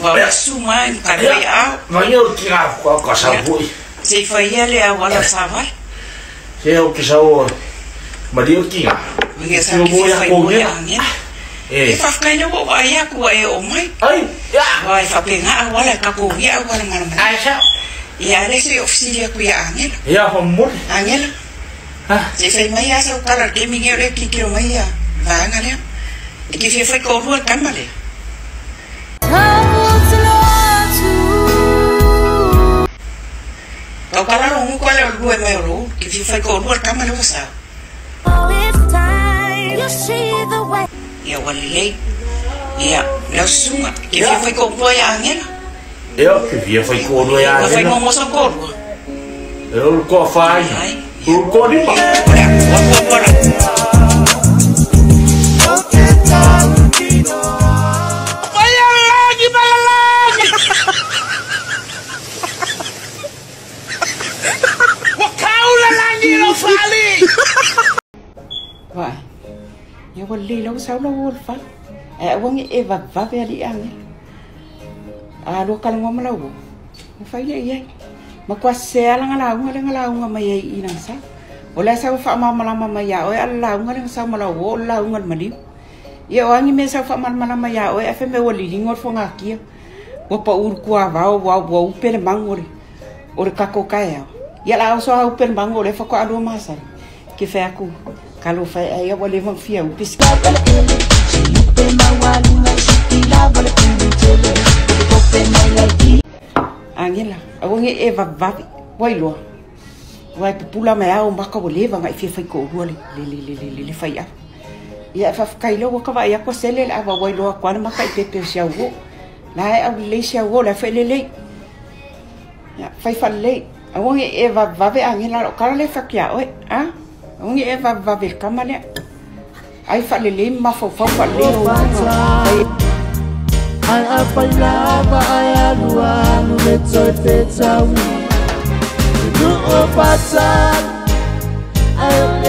Wala sumay kalay aw. Ngayon kina ko kasabui. Si fayale wala sabar. Seo kisaw Mario kinga. Nga sa fayale angin. Ifafkay na ko aya ko ay umay. Ay, ya. Wai fapenga wala ka ko ya wala ngalaman. Ay sa. Ya resi ofisiya ko ya angin. Ya homur. Angin. Ha, si fay maya sa kala de mingere kikiro maya. Va ngale. Iki fay ko ru kamale. Kau kalau orang kau ada dua melu, if you fight kau dua kamar lu sah. Ya walilai, ya langsung. If you fight kau dua yang angin. Ya, if you fight kau dua yang angin. Fight kau masa kau dua. Lu kau fight. Lu kau ni pak. Wala. Vậy, nhưng mà lì lâu sau lâu luôn phát, ông ấy vấp về đi ăn, đồ canh ngon mà lâu, phải vậy, mà qua xe là ngala ông mà vậy làm sao, oleh sao phạm mà ya, ôi ăn lâu ngala sao mà lâu ngân mà đi, ya ông ấy sao phạm mà ya, ôi em phải mua lì ngót phong kia, mua bầu qua vào bên bang ori kako kaya, ya lah so bên bang ori phải có ado masa. Que foi aku kalau foi eu vou levar fiel pisca angin lah aku ngi eva vavi wai lo wai pula mai au maka vou levar ngai foi ko ro le fai a ia fa kai lo ka vai ko sele la va wai lo kwa maka pepe sia wo la au le sia wo la foi le ya fai fa le aku ngi eva vavi angin la ka le fa kia oi a ông ấy vào việc cắm đấy, ai phải lấy mà phục phải lấy ai phải làm mà ai ăn uống để chơi tết trong, đủ ở phát sáng ai